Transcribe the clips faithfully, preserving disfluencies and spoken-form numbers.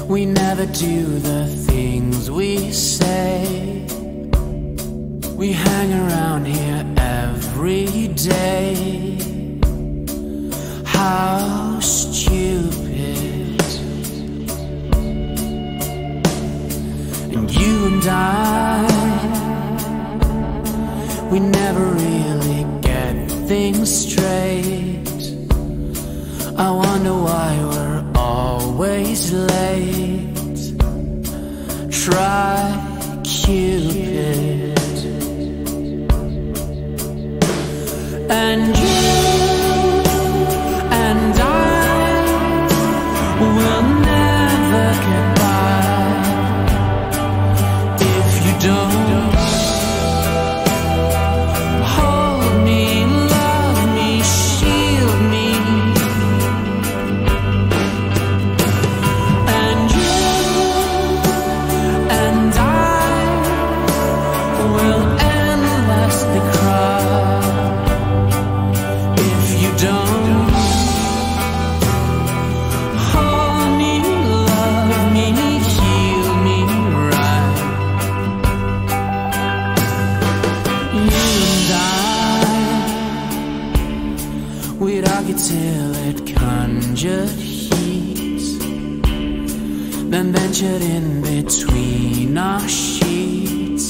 We never do the things we say. We hang around here every day. How stupid. And you and I, we never really get things straight. I wonder why we're always late. Try Cupid. And you and I will never get by if you don't hold me, love me, shield me. And you and I will endlessly cry if you don't hold me, love me, heal me right. You and I, we'd argue till it conjured heat, then ventured in between our sheets.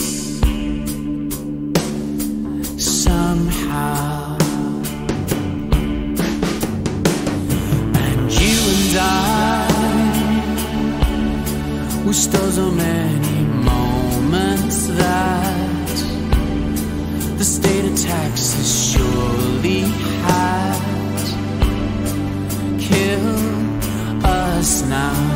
Somehow, and you and I, we stole so many moments that the state of Texas surely had killed us now.